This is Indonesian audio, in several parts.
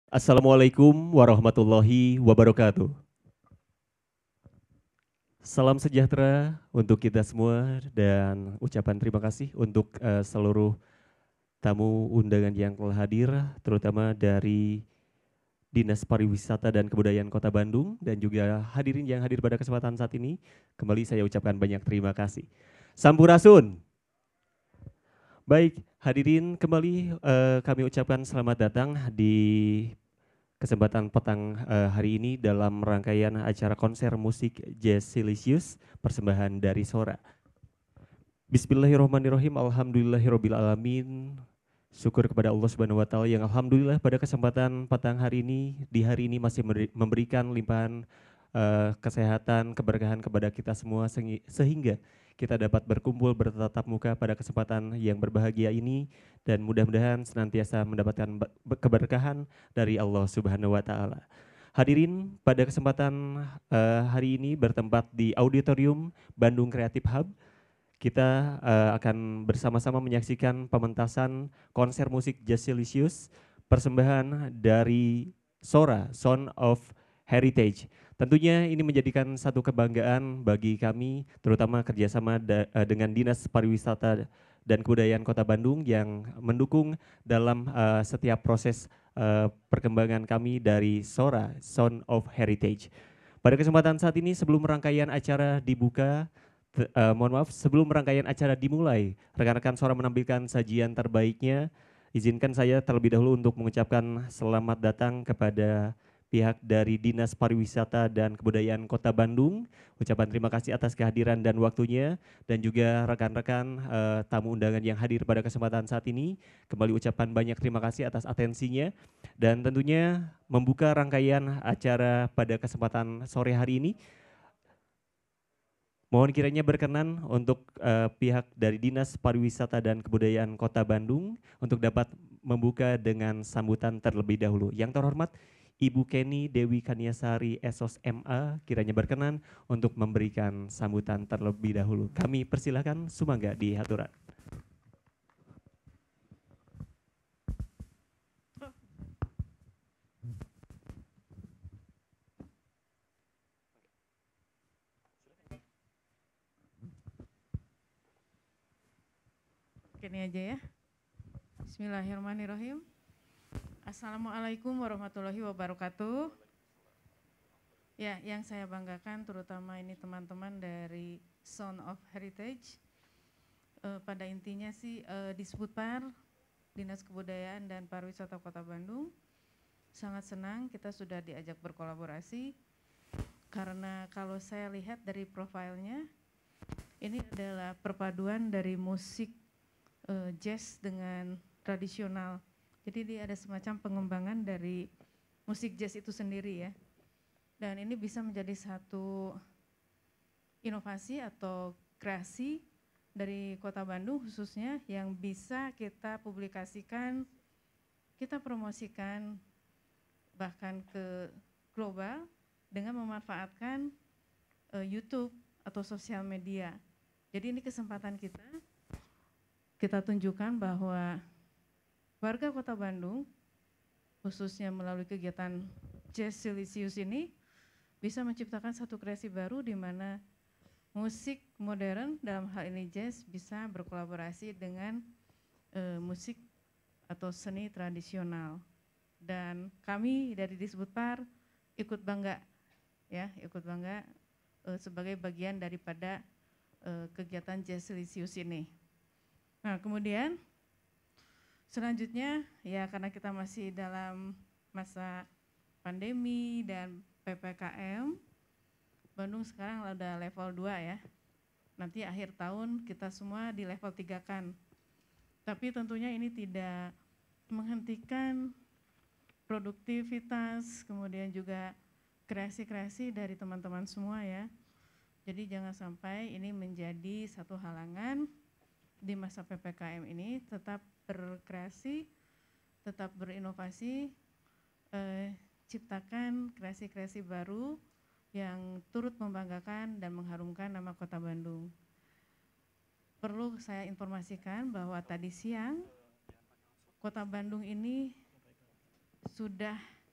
Assalamualaikum warahmatullahi wabarakatuh. Salam sejahtera untuk kita semua dan ucapan terima kasih untuk seluruh tamu undangan yang telah hadir, terutama dari Dinas Pariwisata dan Kebudayaan Kota Bandung dan juga hadirin yang hadir pada kesempatan saat ini. Kembali saya ucapkan banyak terima kasih. Sampurasun. Baik, hadirin kembali kami ucapkan selamat datang di kesempatan petang hari ini dalam rangkaian acara konser musik Jazz Silesius persembahan dari Sora. Bismillahirrahmanirrahim. Alhamdulillahirabbil alamin. Syukur kepada Allah Subhanahu wa taala yang alhamdulillah pada kesempatan petang hari ini di hari ini masih memberikan limpahan kesehatan, keberkahan kepada kita semua sehingga kita dapat berkumpul bertatap muka pada kesempatan yang berbahagia ini dan mudah-mudahan senantiasa mendapatkan keberkahan dari Allah Subhanahu wa taala. Hadirin, pada kesempatan hari ini bertempat di Auditorium Bandung Creative Hub, kita akan bersama-sama menyaksikan pementasan konser musik Jazz Silesius persembahan dari Sora, Sound of Heritage. Tentunya ini menjadikan satu kebanggaan bagi kami, terutama kerjasama dengan Dinas Pariwisata dan Kebudayaan Kota Bandung yang mendukung dalam setiap proses perkembangan kami dari Sora, Sound of Heritage. Pada kesempatan saat ini sebelum rangkaian acara dibuka, mohon maaf, sebelum rangkaian acara dimulai, rekan-rekan Sora menampilkan sajian terbaiknya. Izinkan saya terlebih dahulu untuk mengucapkan selamat datang kepada pihak dari Dinas Pariwisata dan Kebudayaan Kota Bandung. Ucapan terima kasih atas kehadiran dan waktunya dan juga rekan-rekan tamu undangan yang hadir pada kesempatan saat ini. Kembali ucapan banyak terima kasih atas atensinya dan tentunya membuka rangkaian acara pada kesempatan sore hari ini. Mohon kiranya berkenan untuk pihak dari Dinas Pariwisata dan Kebudayaan Kota Bandung untuk dapat membuka dengan sambutan terlebih dahulu. Yang terhormat Ibu Kenny Dewi Kaniasari Esos MA kiranya berkenan untuk memberikan sambutan terlebih dahulu. Kami persilahkan sumangga di haturan. Ini aja ya. Bismillahirrahmanirrahim. Assalamualaikum warahmatullahi wabarakatuh. Ya, yang saya banggakan terutama ini teman-teman dari Sound of Heritage. Pada intinya sih di Sputpar, Dinas Kebudayaan dan Pariwisata Kota Bandung, sangat senang kita sudah diajak berkolaborasi. Karena kalau saya lihat dari profilnya, ini adalah perpaduan dari musik jazz dengan tradisional. Jadi dia ada semacam pengembangan dari musik jazz itu sendiri ya. Dan ini bisa menjadi satu inovasi atau kreasi dari Kota Bandung khususnya yang bisa kita publikasikan, kita promosikan bahkan ke global dengan memanfaatkan YouTube atau sosial media. Jadi ini kesempatan kita tunjukkan bahwa warga Kota Bandung, khususnya melalui kegiatan Jazz Silesius ini, bisa menciptakan satu kreasi baru di mana musik modern, dalam hal ini jazz, bisa berkolaborasi dengan musik atau seni tradisional. Dan kami dari Disbutpar ikut bangga, ya, sebagai bagian daripada kegiatan Jazz Silesius ini. Nah, kemudian selanjutnya ya karena kita masih dalam masa pandemi dan PPKM, Bandung sekarang ada level 2 ya. Nanti akhir tahun kita semua di level 3 kan. Tapi tentunya ini tidak menghentikan produktivitas, kemudian juga kreasi-kreasi dari teman-teman semua ya. Jadi jangan sampai ini menjadi satu halangan di masa PPKM ini, tetap berkreasi, tetap berinovasi, ciptakan kreasi-kreasi baru yang turut membanggakan dan mengharumkan nama Kota Bandung. Perlu saya informasikan bahwa tadi siang Kota Bandung ini sudah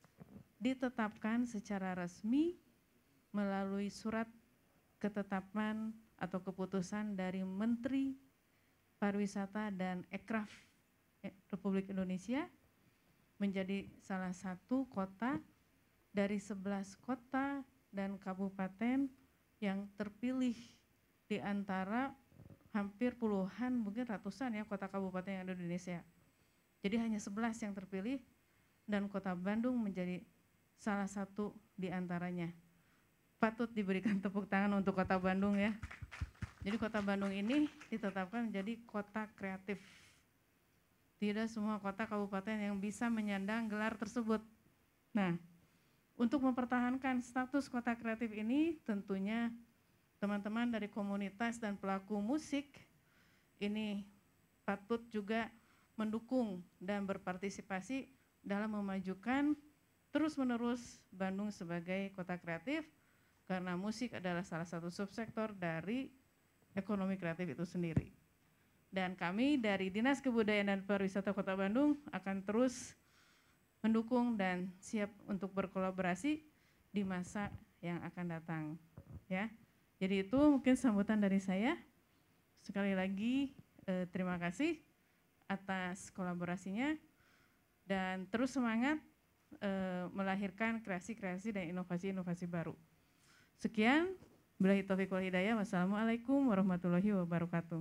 ditetapkan secara resmi melalui surat ketetapan atau keputusan dari Menteri Pariwisata dan Ekraf Republik Indonesia menjadi salah satu kota dari 11 kota dan kabupaten yang terpilih di antara hampir puluhan, mungkin ratusan ya kota kabupaten yang ada di Indonesia. Jadi hanya 11 yang terpilih dan kota Bandung menjadi salah satu di antaranya. Patut diberikan tepuk tangan untuk kota Bandung ya. Jadi kota Bandung ini ditetapkan menjadi kota kreatif. Tidak semua kota kabupaten yang bisa menyandang gelar tersebut. Nah, untuk mempertahankan status kota kreatif ini tentunya teman-teman dari komunitas dan pelaku musik ini patut juga mendukung dan berpartisipasi dalam memajukan terus-menerus Bandung sebagai kota kreatif karena musik adalah salah satu subsektor dari ekonomi kreatif itu sendiri. Dan kami dari Dinas Kebudayaan dan Pariwisata Kota Bandung akan terus mendukung dan siap untuk berkolaborasi di masa yang akan datang. Ya, jadi itu mungkin sambutan dari saya. Sekali lagi terima kasih atas kolaborasinya dan terus semangat melahirkan kreasi-kreasi dan inovasi-inovasi baru. Sekian, billahi taufiq wal hidayah. Wassalamualaikum warahmatullahi wabarakatuh.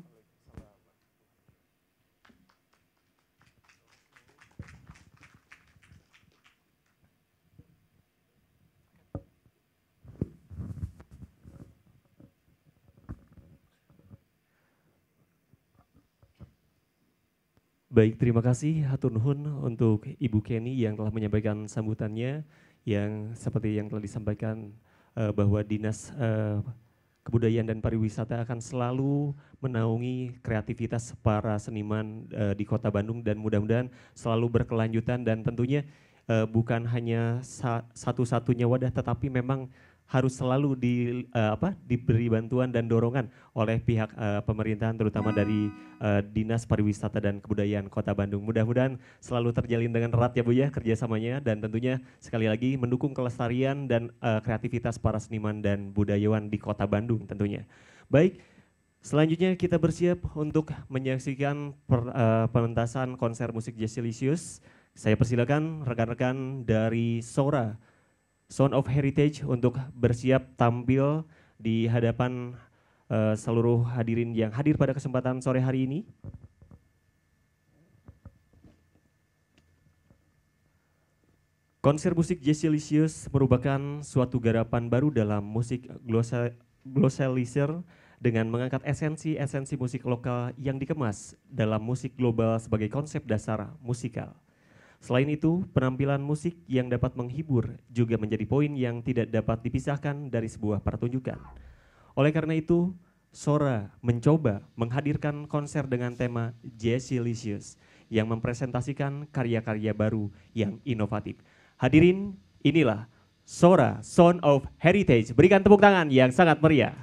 Baik, terima kasih hatur nuhun untuk Ibu Kenny yang telah menyampaikan sambutannya yang seperti yang telah disampaikan bahwa Dinas Kebudayaan dan Pariwisata akan selalu menaungi kreativitas para seniman di Kota Bandung dan mudah-mudahan selalu berkelanjutan dan tentunya bukan hanya satu-satunya wadah tetapi memang harus selalu diberi bantuan dan dorongan oleh pihak pemerintahan terutama dari Dinas Pariwisata dan Kebudayaan Kota Bandung. Mudah-mudahan selalu terjalin dengan erat ya Bu ya kerjasamanya dan tentunya sekali lagi mendukung kelestarian dan kreativitas para seniman dan budayawan di Kota Bandung tentunya. Baik, selanjutnya kita bersiap untuk menyaksikan pementasan konser musik Jazzilicious. Saya persilakan rekan-rekan dari Sora Sound of Heritage untuk bersiap tampil di hadapan seluruh hadirin yang hadir pada kesempatan sore hari ini. Konser musik Jazzilicious merupakan suatu garapan baru dalam musik glossalizer dengan mengangkat esensi-esensi musik lokal yang dikemas dalam musik global sebagai konsep dasar musikal. Selain itu, penampilan musik yang dapat menghibur juga menjadi poin yang tidak dapat dipisahkan dari sebuah pertunjukan. Oleh karena itu, Sora mencoba menghadirkan konser dengan tema Jazzilicious yang mempresentasikan karya-karya baru yang inovatif. Hadirin, inilah Sora Sound of Heritage. Berikan tepuk tangan yang sangat meriah.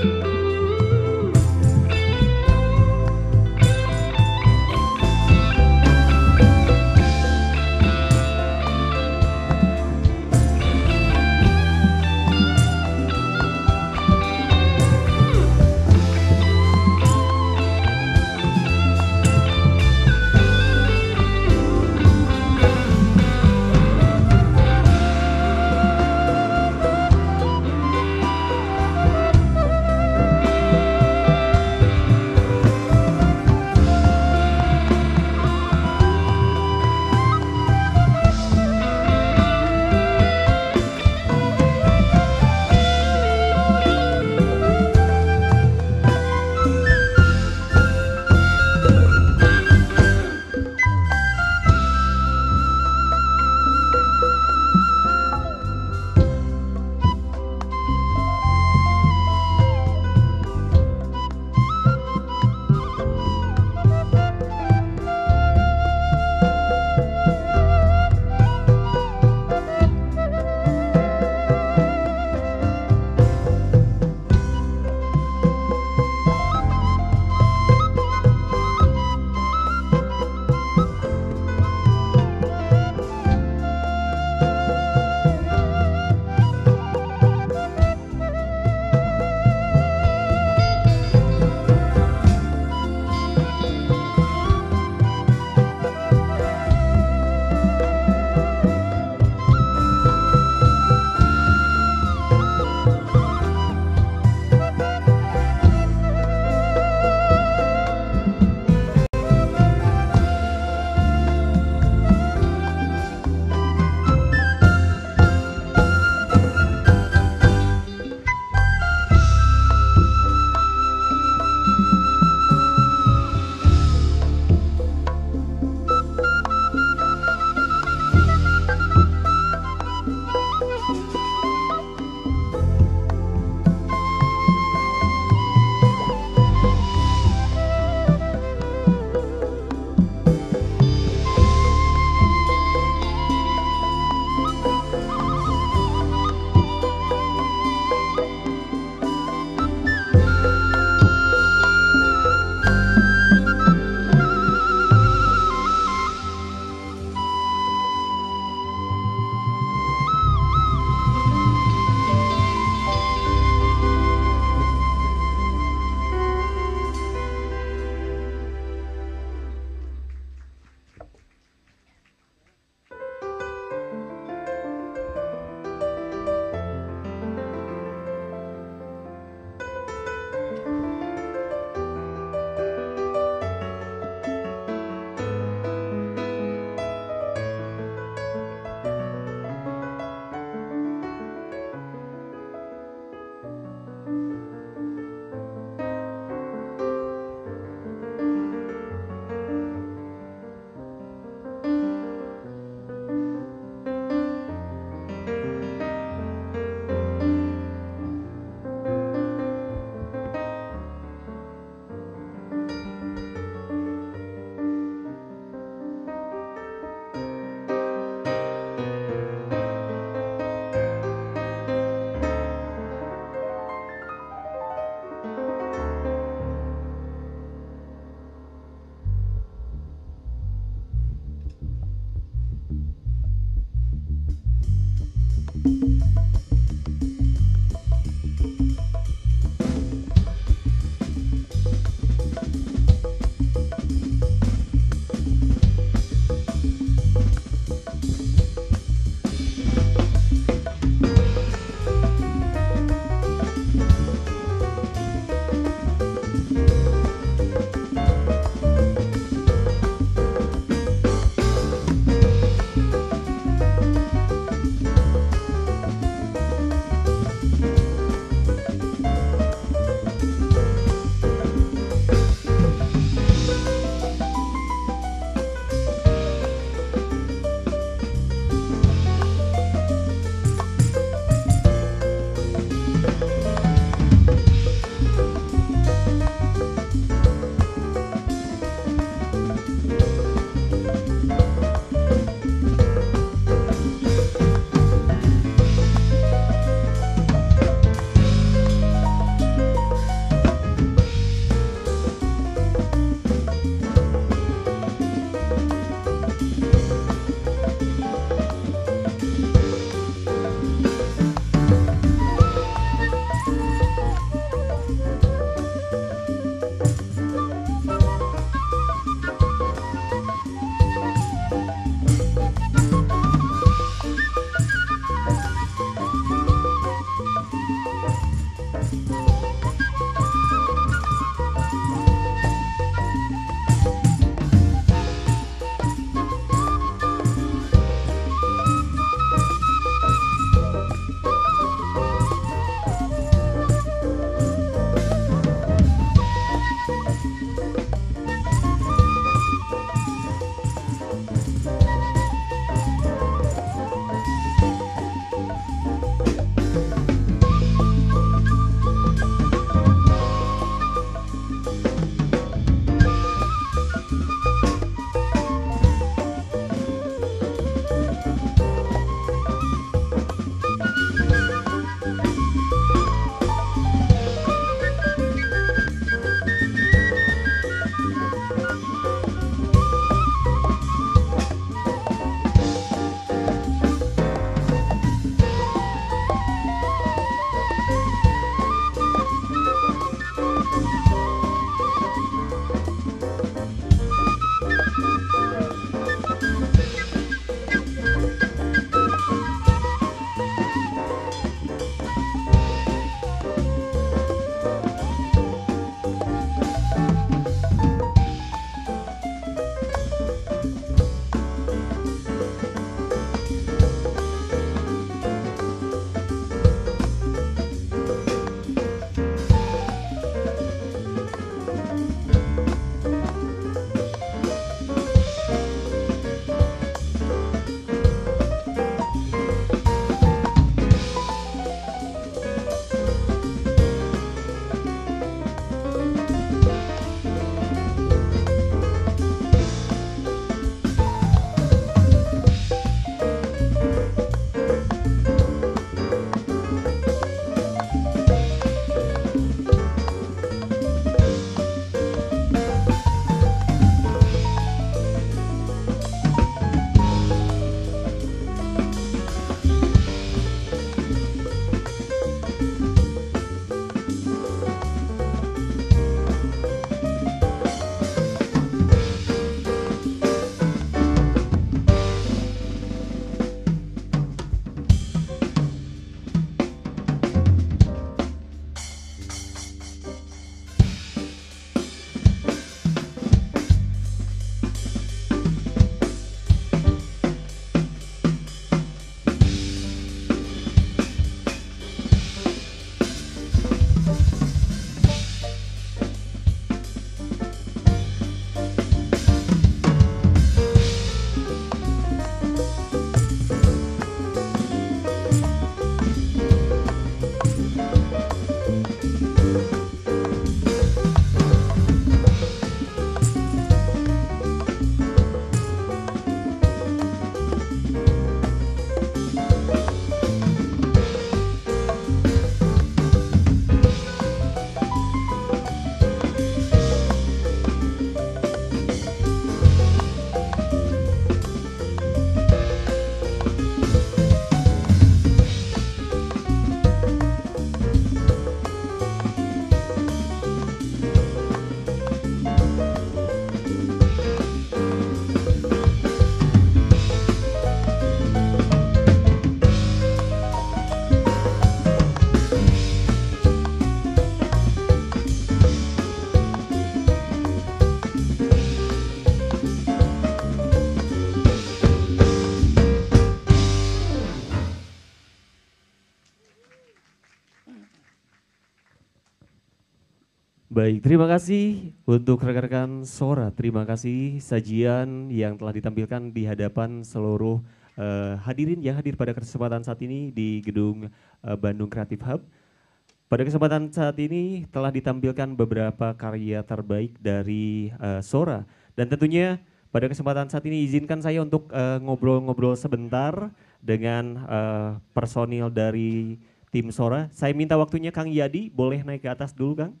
Baik, terima kasih untuk rekan-rekan Sora. Terima kasih sajian yang telah ditampilkan di hadapan seluruh hadirin yang hadir pada kesempatan saat ini di Gedung Bandung Creative Hub. Pada kesempatan saat ini telah ditampilkan beberapa karya terbaik dari Sora. Dan tentunya pada kesempatan saat ini izinkan saya untuk ngobrol-ngobrol sebentar dengan personil dari tim Sora. Saya minta waktunya Kang Yadi, boleh naik ke atas dulu Kang?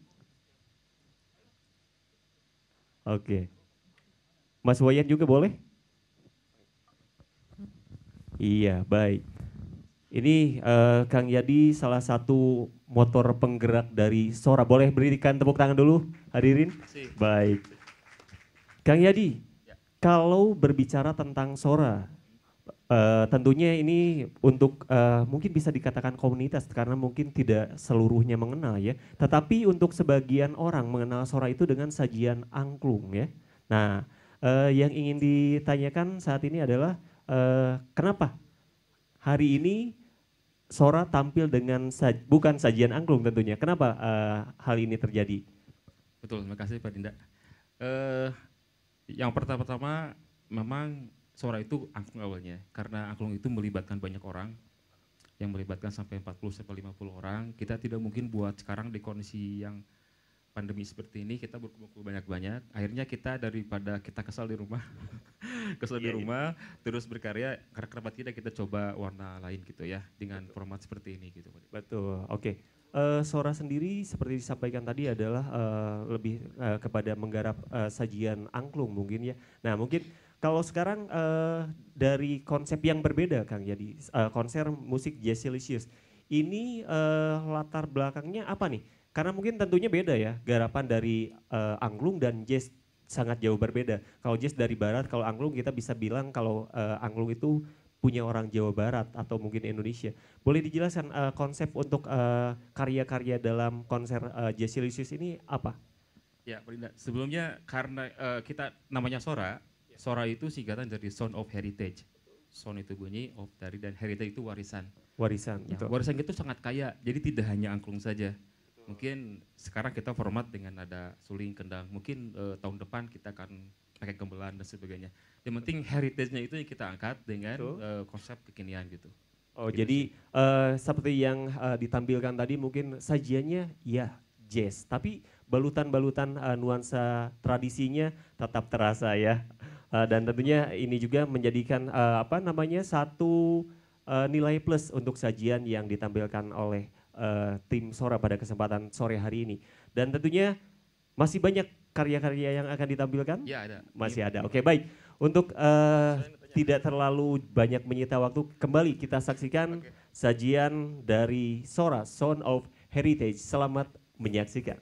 Oke. Mas Wayan juga boleh? Iya, baik. Ini Kang Yadi salah satu motor penggerak dari Sora. Boleh berikan tepuk tangan dulu hadirin? Baik. Kang Yadi, kalau berbicara tentang Sora, tentunya ini untuk mungkin bisa dikatakan komunitas karena mungkin tidak seluruhnya mengenal ya. Tetapi untuk sebagian orang mengenal Sora itu dengan sajian angklung ya. Nah, yang ingin ditanyakan saat ini adalah kenapa hari ini Sora tampil dengan bukan sajian angklung tentunya. Kenapa hal ini terjadi? Betul, terima kasih Pak Dinda. Yang pertama-tama memang Sora itu angklung awalnya, karena angklung itu melibatkan banyak orang, yang melibatkan sampai 40-50 orang. Kita tidak mungkin buat sekarang di kondisi yang pandemi seperti ini, kita berkumpul banyak-banyak. Akhirnya kita daripada kita kesal di rumah, terus berkarya, karena kenapa tidak kita coba warna lain gitu ya, dengan format seperti ini gitu. Betul, oke. Sora sendiri seperti disampaikan tadi adalah lebih kepada menggarap sajian angklung mungkin ya. Nah mungkin kalau sekarang dari konsep yang berbeda Kang, jadi konser musik Jazzilicious, ini latar belakangnya apa nih? Karena mungkin tentunya beda ya, garapan dari angklung dan jazz sangat jauh berbeda. Kalau jazz dari barat, kalau angklung kita bisa bilang kalau angklung itu punya orang Jawa Barat atau mungkin Indonesia. Boleh dijelaskan konsep untuk karya-karya dalam konser Jazzilicious ini apa? Ya, Pak Dinda, sebelumnya karena kita namanya Sora, Sora itu singkatan dari Sound of Heritage. Sound itu bunyi, of dari, dan heritage itu warisan. Warisan, ya, warisan itu sangat kaya, jadi tidak hanya angklung saja. Mungkin sekarang kita format dengan nada suling, kendang. Mungkin tahun depan kita akan pakai gamelan dan sebagainya. Yang penting heritage-nya itu yang kita angkat dengan konsep kekinian gitu. Oh gitu. Jadi seperti yang ditampilkan tadi mungkin sajiannya ya jazz, tapi balutan-balutan nuansa tradisinya tetap terasa ya. Dan tentunya ini juga menjadikan satu nilai plus untuk sajian yang ditampilkan oleh tim Sora pada kesempatan sore hari ini. Dan tentunya masih banyak karya-karya yang akan ditampilkan? Ya ada. Masih ada, oke baik. Untuk tidak terlalu banyak menyita waktu, kembali kita saksikan sajian dari Sora, Sound of Heritage. Selamat menyaksikan.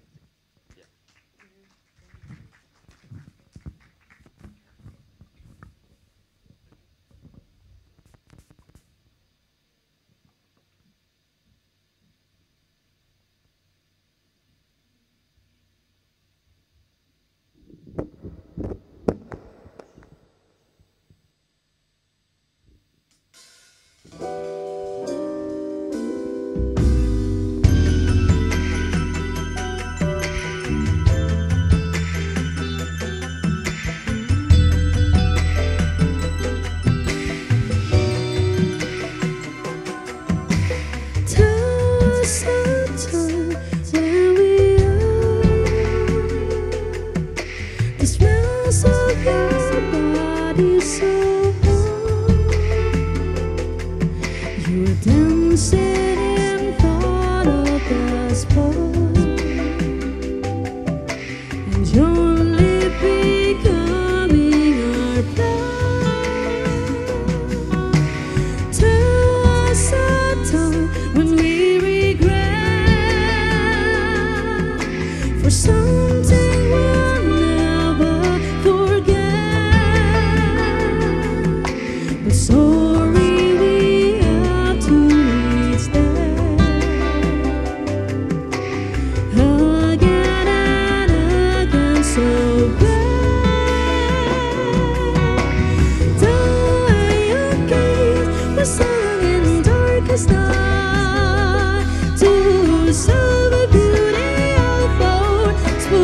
To serve a beauty of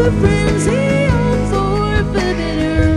the frenzy of forbidden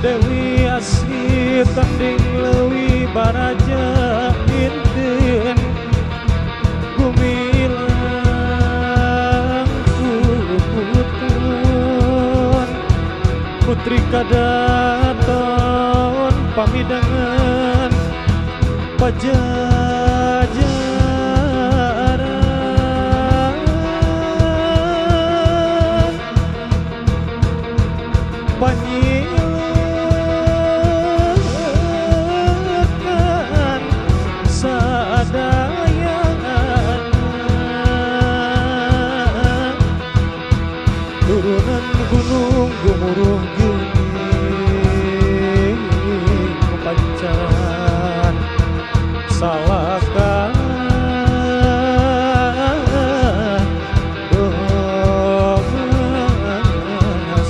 Dewi Asih tanding lewi baraja inten gumilang putun putri kadaton pamidangan pajajaran panyilekan sadayana turunan gunung gemuruh geuning pancaran salaka domas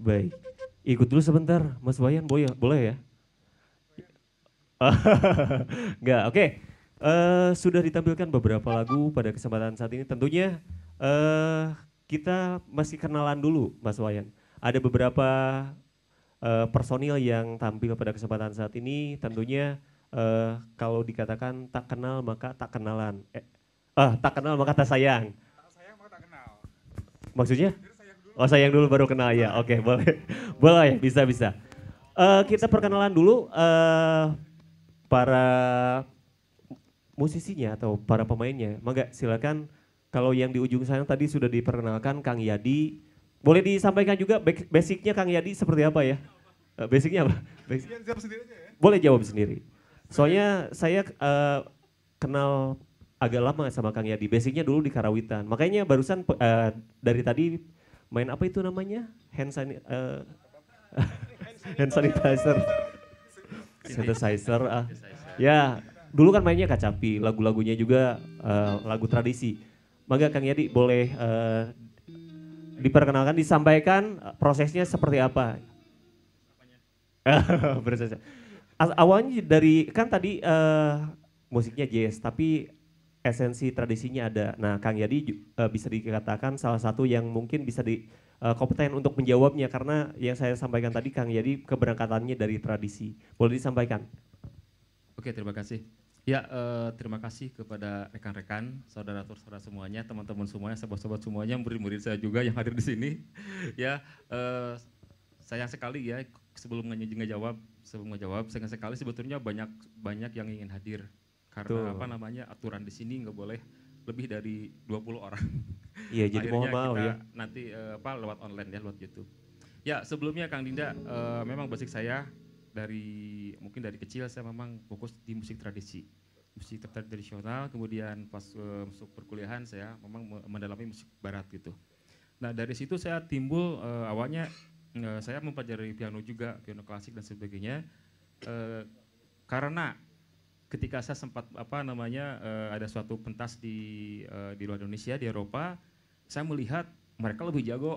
Baik. Ikut dulu sebentar, Mas Wayan, boleh ya? Enggak, oke. Sudah ditampilkan beberapa lagu pada kesempatan saat ini. Tentunya kita masih kenalan dulu, Mas Wayan. Ada beberapa personil yang tampil pada kesempatan saat ini. Tentunya kalau dikatakan tak kenal maka tak kenalan. Tak kenal maka tak sayang. Tak sayang maka tak kenal. Maksudnya? Jadi sayang dulu. Oh, sayang dulu baru kenal ya. Oke, boleh. Boleh, bisa. Kita perkenalan dulu para musisinya atau para pemainnya. Mangga silakan, kalau yang di ujung sana tadi sudah diperkenalkan Kang Yadi. Boleh disampaikan juga basicnya Kang Yadi seperti apa ya? Basicnya apa? Siap sendiri aja ya. Boleh jawab sendiri. Soalnya saya kenal agak lama sama Kang Yadi. Basicnya dulu di Karawitan. Makanya barusan dari tadi main apa itu namanya? Hand sanitizer. Synthesizer. Ya, dulu kan mainnya kacapi, lagu-lagunya juga lagu tradisi. Maka Kang Yadi boleh diperkenalkan, disampaikan prosesnya seperti apa? Prosesnya. Awalnya dari, kan tadi musiknya jazz, tapi esensi tradisinya ada. Nah, Kang Yadi bisa dikatakan salah satu yang mungkin bisa kompeten untuk menjawabnya, karena yang saya sampaikan tadi Kang Yadi keberangkatannya dari tradisi. Boleh disampaikan? Oke, terima kasih. Ya, terima kasih kepada rekan-rekan, saudara-saudara semuanya, teman-teman semuanya, sahabat-sahabat semuanya, murid-murid saya juga yang hadir di sini. Ya, sayang sekali ya, sebelum ngejawab, sayang sekali sebetulnya banyak yang ingin hadir. Karena apa namanya, aturan di sini nggak boleh lebih dari 20 orang. Iya, jadi mohon maaf ya. Nanti lewat online ya, lewat YouTube. Ya, sebelumnya Kang Dinda, memang basic saya mungkin dari kecil saya memang fokus di musik tradisional, kemudian pas masuk perkuliahan saya memang mendalami musik barat gitu. Nah, dari situ saya timbul awalnya saya mempelajari piano juga, piano klasik dan sebagainya. Karena ketika saya sempat ada suatu pentas di luar Indonesia, di Eropa, saya melihat mereka lebih jago.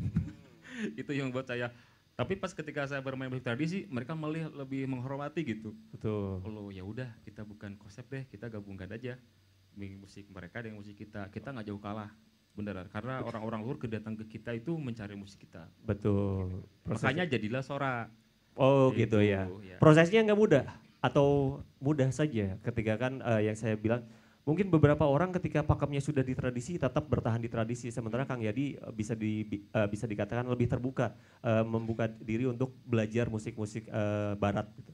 Itu yang buat saya. Tapi pas ketika saya bermain musik tradisi, mereka malah lebih menghormati gitu. Betul. Oh ya udah, kita bukan konsep deh, kita gabungkan aja musik mereka dengan musik kita. Kita nggak jauh kalah, beneran. Karena orang-orang luar datang ke kita itu mencari musik kita. Betul. Makanya jadilah Sora. Oh gitu ya. Prosesnya nggak mudah atau mudah saja ketika kan yang saya bilang mungkin beberapa orang ketika pakemnya sudah di tradisi tetap bertahan di tradisi, sementara Kang Yadi bisa dikatakan lebih terbuka, membuka diri untuk belajar musik-musik barat gitu.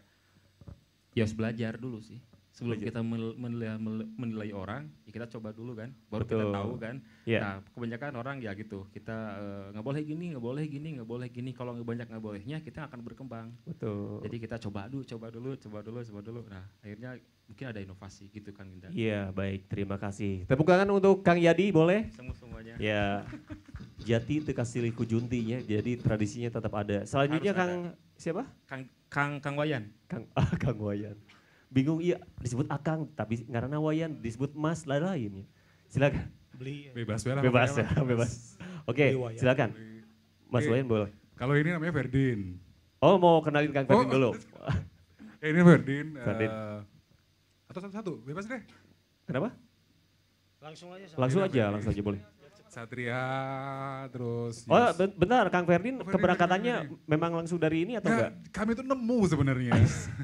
Ya harus belajar dulu sih. Sebelum kita menilai orang, ya kita coba dulu kan, baru kita tahu kan. Yeah. Nah, kebanyakan orang ya gitu, kita nggak boleh gini, nggak boleh gini, nggak boleh gini. Kalau banyak nggak bolehnya, kita akan berkembang. Betul. Jadi kita coba dulu. Nah, akhirnya mungkin ada inovasi gitu kan, Dinda. Iya, baik, terima kasih. Tepuk tangan untuk Kang Yadi, boleh? Semuanya. Ya, Jati Tekasilihku Juntinya, jadi tradisinya tetap ada. Selanjutnya Kang siapa? Kang Wayan. Kang Wayan. Bingung iya disebut Akang tapi karena Wayan disebut Mas lain-lain. Silakan. Bebas Bebas. Oke, silakan. Mas Wayan boleh. Kalau ini namanya Ferdin. Oh, mau kenalin Kang Ferdin dulu. Ini Ferdin. Ferdin. Atau satu-satu, bebas deh. Kenapa? Langsung aja. Langsung aja boleh. Satria, terus. Oh, bentar, Kang Ferdin keberangkatannya memang langsung dari ini atau enggak? Kami tuh nemu sebenarnya.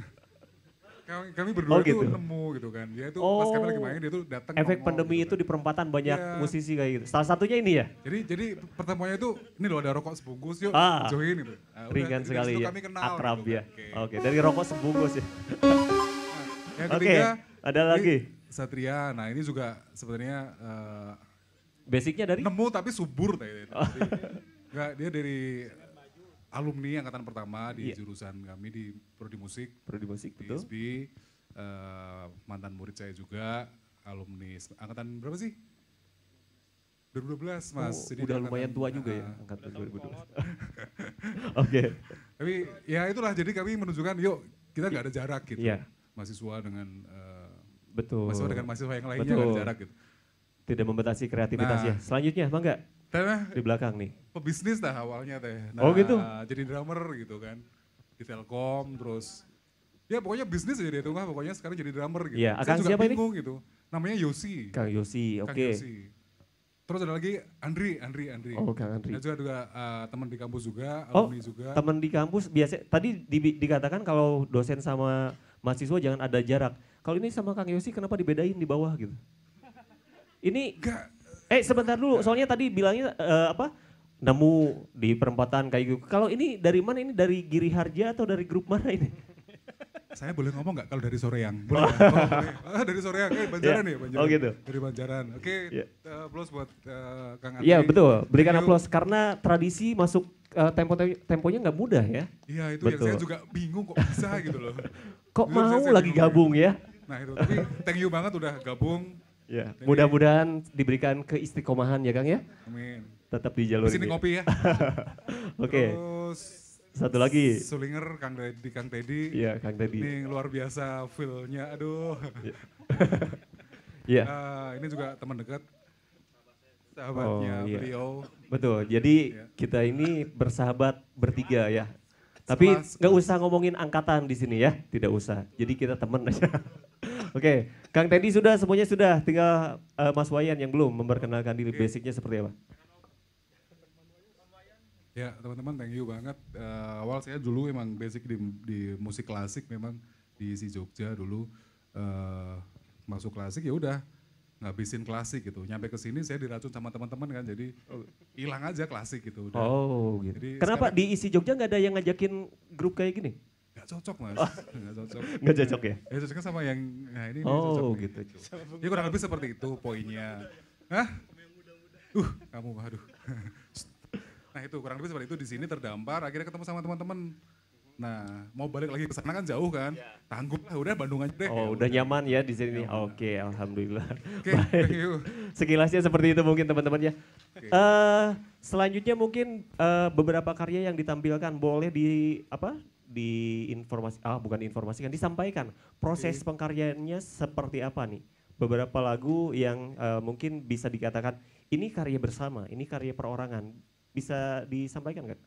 Kami berdua gitu? tuh nemu gitu kan. Dia tuh pas kami lagi main dia tuh datang. Efek pandemi gitu itu di perempatan banyak musisi kayak gitu. Salah satunya ini ya? Jadi pertemuannya itu ini loh ada rokok sebungkus yuk join gitu. Nah, ringan sekali ya, kami kenal, akrab gitu ya. kan. Oke, dari rokok sebungkus ya. Yang ketiga, ada lagi. Satria. Nah ini juga sebenarnya Basicnya dari? nemu tapi subur tadi. Enggak, dia dari alumni angkatan pertama di jurusan kami di Prodi Musik. Prodi Musik, di betul. ISB, mantan murid saya juga, alumni angkatan berapa sih? 2012 Mas. Oh, jadi udah lumayan tua juga ya, angkatan 2012. Oke. Tapi ya itulah, jadi kami menunjukkan yuk kita nggak ada jarak gitu. Iya. Mahasiswa dengan Betul. mahasiswa dengan mahasiswa yang lainnya nggak ada jarak gitu. Tidak membatasi kreativitasnya. Selanjutnya, Bangga. Teh di belakang nih? pebisnis dah awalnya teh. Oh, gitu? Jadi drummer gitu kan. Di Telkom terus. Ya pokoknya bisnis aja dia tuh mah, pokoknya sekarang jadi drummer gitu. Iya, Saya Akang juga siapa ini? bingung gitu. Namanya Yosi. Kang Yosi, Kang oke. Yosi. Terus ada lagi Andri. Oh, Kang Andri. Ada juga teman di kampus juga, Oh, alumni juga. teman di kampus biasa tadi dikatakan kalau dosen sama mahasiswa jangan ada jarak. Kalau ini sama Kang Yosi kenapa dibedain di bawah gitu? Ini Enggak, sebentar dulu, soalnya tadi bilangnya apa? Nemu di perempatan kayak gitu. Kalau ini dari mana? Ini dari Giri Harja atau dari grup mana ini? saya boleh ngomong nggak kalau dari Soreang? Boleh ya? Oh, boleh. Dari Soreang, Banjaran Ya. ya? Banjaran. Oh, gitu. Dari Banjaran. Oke, Ya. applause buat Kang Andri. Iya betul, berikan Thank you. aplaus karena tradisi masuk temponya nggak mudah ya. Iya itu yang Betul. saya juga bingung kok bisa gitu loh. Kok Jujur, mau saya lagi bingung. gabung ya? Nah itu, tapi thank you banget udah gabung. Ya, Jadi- mudah-mudahan diberikan keistiqomahan ya Kang ya. Amin. Tetap di jalur Di sini ini. ngopi ya. Oke, Terus satu lagi. Sulinger, Kang Teddy. Iya Kang tadi. Ini luar biasa feel-nya, aduh. Iya, Ini juga teman dekat. Sahabatnya Oh, iya. beliau. betul. Jadi Iya. kita ini bersahabat bertiga ya. Tapi nggak usah ngomongin angkatan di sini ya, tidak usah. Jadi kita temen aja. Oke, Kang Teddy sudah, semuanya sudah. Tinggal Mas Wayan yang belum memperkenalkan diri, basicnya seperti apa? Ya teman-teman thank you banget. Awal saya dulu emang basic di musik klasik memang di si Jogja dulu. Masuk klasik ya udah ngabisin klasik gitu. Nyampe ke sini saya diracun sama teman-teman kan jadi hilang aja klasik gitu. Udah. Oh gitu. Jadi Kenapa sekarang- di isi Jogja nggak ada yang ngajakin grup kayak gini? Gak cocok mas, gak cocok. Nggak cocok ya? Ya cocoknya sama yang, nah ini cocok Oh nih. gitu. Ya kurang lebih seperti itu poinnya. Hah? Kamu, aduh. Nah itu kurang lebih seperti itu, di sini terdampar, akhirnya ketemu sama teman-teman. Nah mau balik lagi ke sana kan jauh kan, tangguh lah udah Bandung aja deh. Oh udah nyaman ya di sini. Oke, alhamdulillah. Oke, thank you. Sekilasnya seperti itu mungkin teman-teman ya. Oke. Selanjutnya mungkin beberapa karya yang ditampilkan boleh di apa? Di informasi, bukan diinformasikan, disampaikan proses pengkaryaannya seperti apa nih? Beberapa lagu yang mungkin bisa dikatakan ini karya bersama, ini karya perorangan, bisa disampaikan nggak?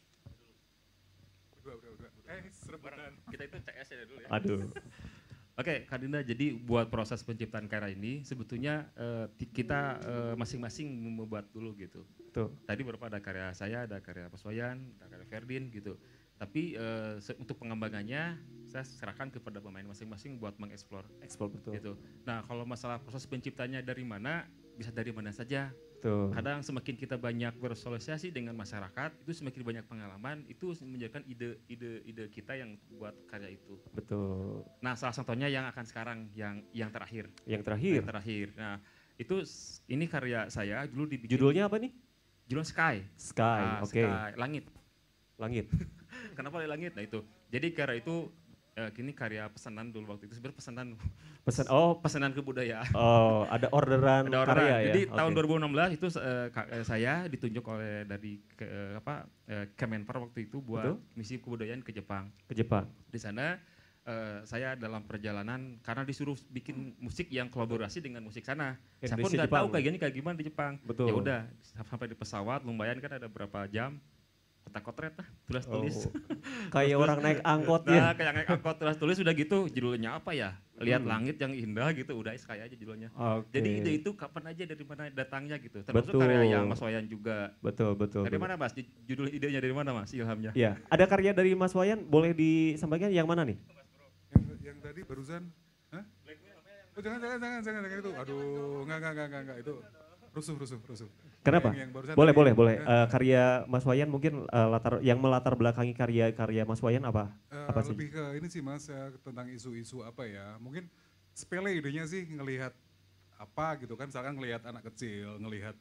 Udah. Serebutan. Kita itu CS ya dulu ya. Aduh, Oke, Kak Dinda, jadi buat proses penciptaan karya ini sebetulnya kita masing-masing membuat dulu gitu. tuh. Tadi beberapa ada karya saya, ada karya Mas Wayan, ada karya Ferdin gitu. Tapi untuk pengembangannya saya serahkan kepada pemain masing-masing buat mengeksplor Ekspor betul. gitu. Nah kalau masalah proses penciptanya dari mana, bisa dari mana saja. Tuh. Kadang semakin kita banyak bersosialisasi dengan masyarakat, itu semakin banyak pengalaman, itu menjadikan ide kita yang buat karya itu. Betul. Nah salah satunya yang akan sekarang yang terakhir. Yang terakhir, Yang terakhir. Nah itu ini karya saya dulu dibikin. judulnya apa nih? Judul Sky. Sky, Ah, oke. Sky, langit. Langit. Kenapa dari langit? Nah itu. Jadi karya itu ini karya pesanan dulu waktu itu sebenarnya pesanan Pesan, pesanan kebudayaan. ada orderan Ada karya orang. ya? Jadi Oke. tahun 2016 itu saya ditunjuk oleh dari Kemenpar waktu itu buat Betul. misi kebudayaan ke Jepang. Ke Jepang. Di sana saya dalam perjalanan karena disuruh bikin musik yang kolaborasi dengan musik sana. Saya pun Indonesia, nggak Jepang. tahu kayak gini kayak gimana di Jepang. Betul. Ya udah sampai di pesawat lumayan kan ada berapa jam. Kotak-kotret lah, tulis-tulis. Oh, kayak orang naik angkot ya. Nah, kayak naik angkot tulis-tulis udah gitu, judulnya apa ya? Lihat Hmm. langit yang indah gitu, udah kayak aja judulnya. Oke. Jadi ide itu kapan aja dari mana datangnya gitu. Termasuk Betul. karya yang Mas Wayan juga. Betul. Dari mana Mas? Judul idenya dari mana Mas? Ilhamnya? Ya, ada karya dari Mas Wayan, boleh disampaikan yang mana nih? Yang tadi barusan, hah? Oh, jangan itu. Aduh, enggak itu. Rusuh. Kenapa? Yang barusan Boleh. tadi, Karya Mas Wayan mungkin yang melatar belakangi karya Mas Wayan apa? Apa sih? lebih ke ini sih mas, tentang isu-isu apa ya, mungkin sepele idenya sih ngelihat apa gitu kan, misalkan ngelihat anak kecil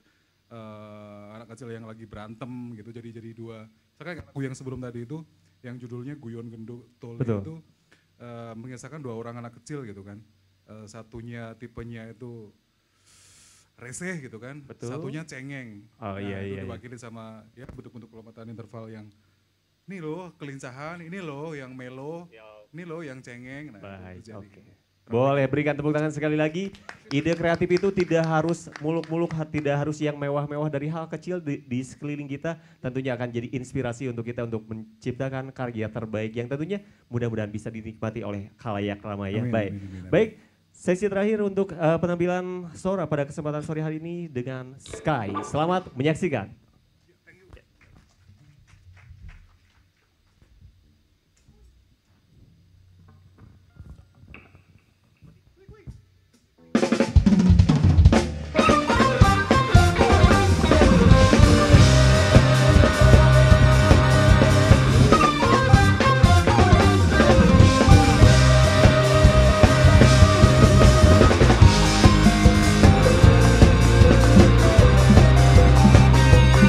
yang lagi berantem gitu, jadi dua. Misalkan lagu yang sebelum tadi itu, yang judulnya Guyon Gendut Tole Betul. itu mengisahkan dua orang anak kecil gitu kan, satunya tipenya itu reseh gitu kan, Betul. satunya cengeng. Oh, iya, itu iya. diwakili sama ya bentuk-bentuk kelompokan interval yang ini loh kelincahan, ini loh yang melo, ini loh yang cengeng. Nah, Baik, itu jadi. oke. Boleh berikan tepuk tangan sekali lagi. Ide kreatif itu tidak harus muluk-muluk, tidak harus yang mewah-mewah, dari hal kecil di sekeliling kita tentunya akan jadi inspirasi untuk kita untuk menciptakan karya terbaik yang tentunya mudah-mudahan bisa dinikmati oleh khalayak ramai ya. Amin, Baik. amin, amin, amin. Baik, sesi terakhir untuk penampilan Sora pada kesempatan sore hari ini dengan Sky. Selamat menyaksikan. Thank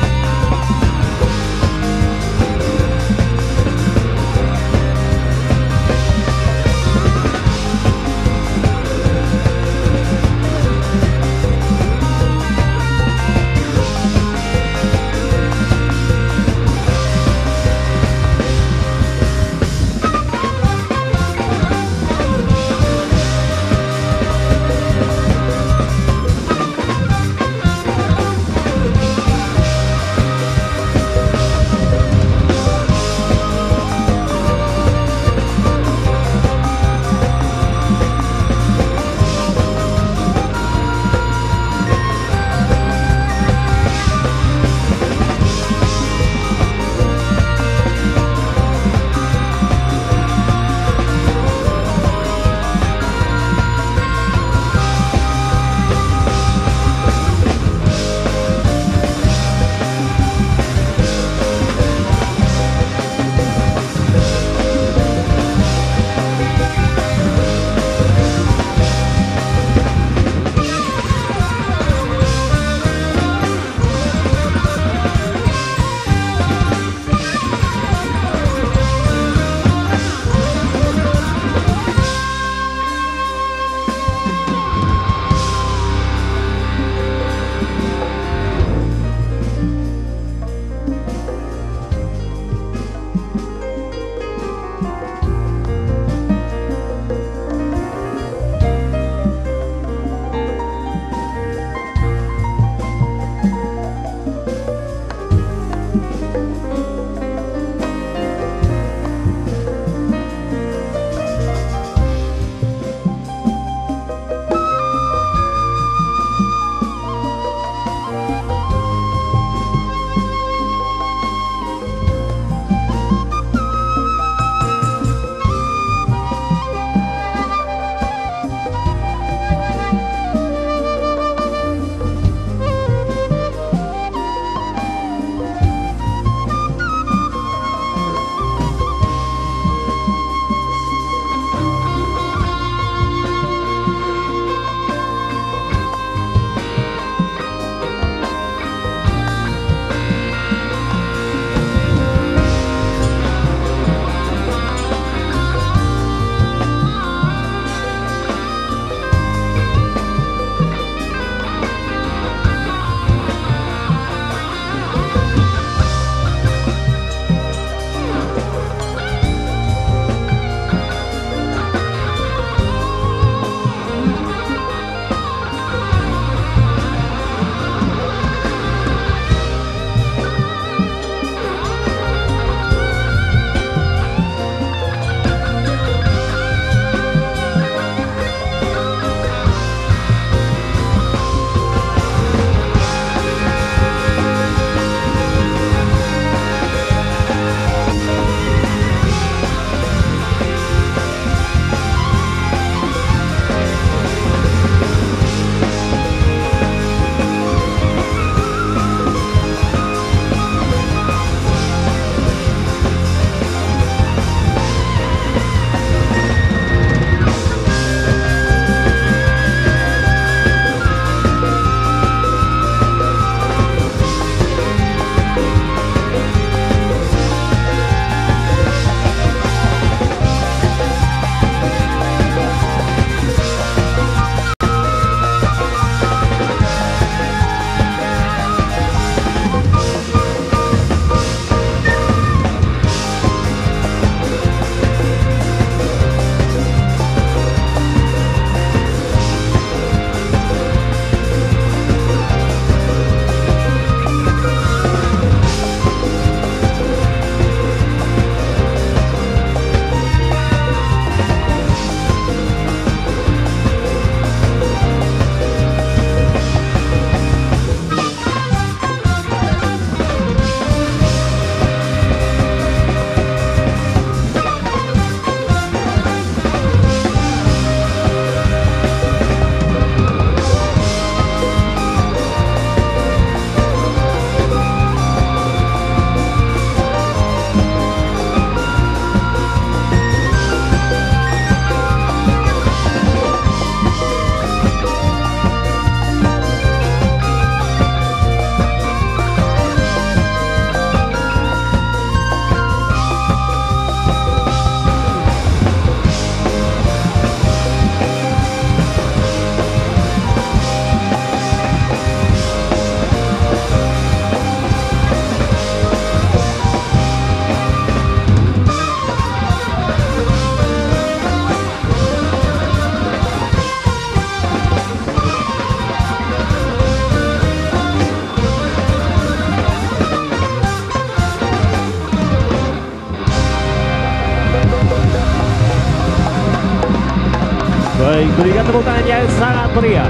Baik, berikan tepuk tangan yang sangat meriah.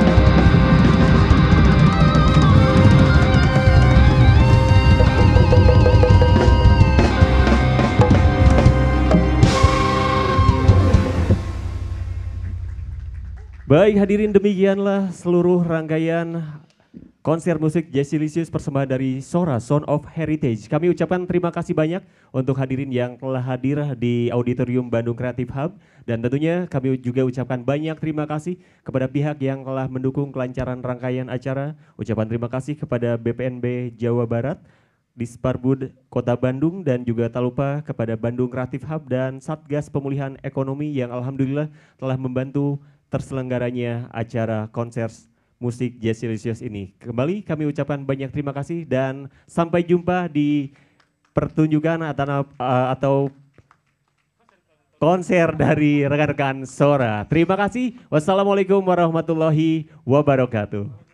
Baik hadirin, demikianlah seluruh rangkaian konser musik Jazzilicious persembahan dari Sora Sound of Heritage. Kami ucapkan terima kasih banyak untuk hadirin yang telah hadir di Auditorium Bandung Creative Hub. Dan tentunya kami juga ucapkan banyak terima kasih kepada pihak yang telah mendukung kelancaran rangkaian acara. Ucapan terima kasih kepada BPNB Jawa Barat, Disparbud Kota Bandung, dan juga tak lupa kepada Bandung Creative Hub dan Satgas Pemulihan Ekonomi yang alhamdulillah telah membantu terselenggaranya acara konser musik Jazzilicious ini. Kembali kami ucapkan banyak terima kasih dan sampai jumpa di pertunjukan atau konser dari rekan-rekan Sora. Terima kasih. Wassalamualaikum warahmatullahi wabarakatuh.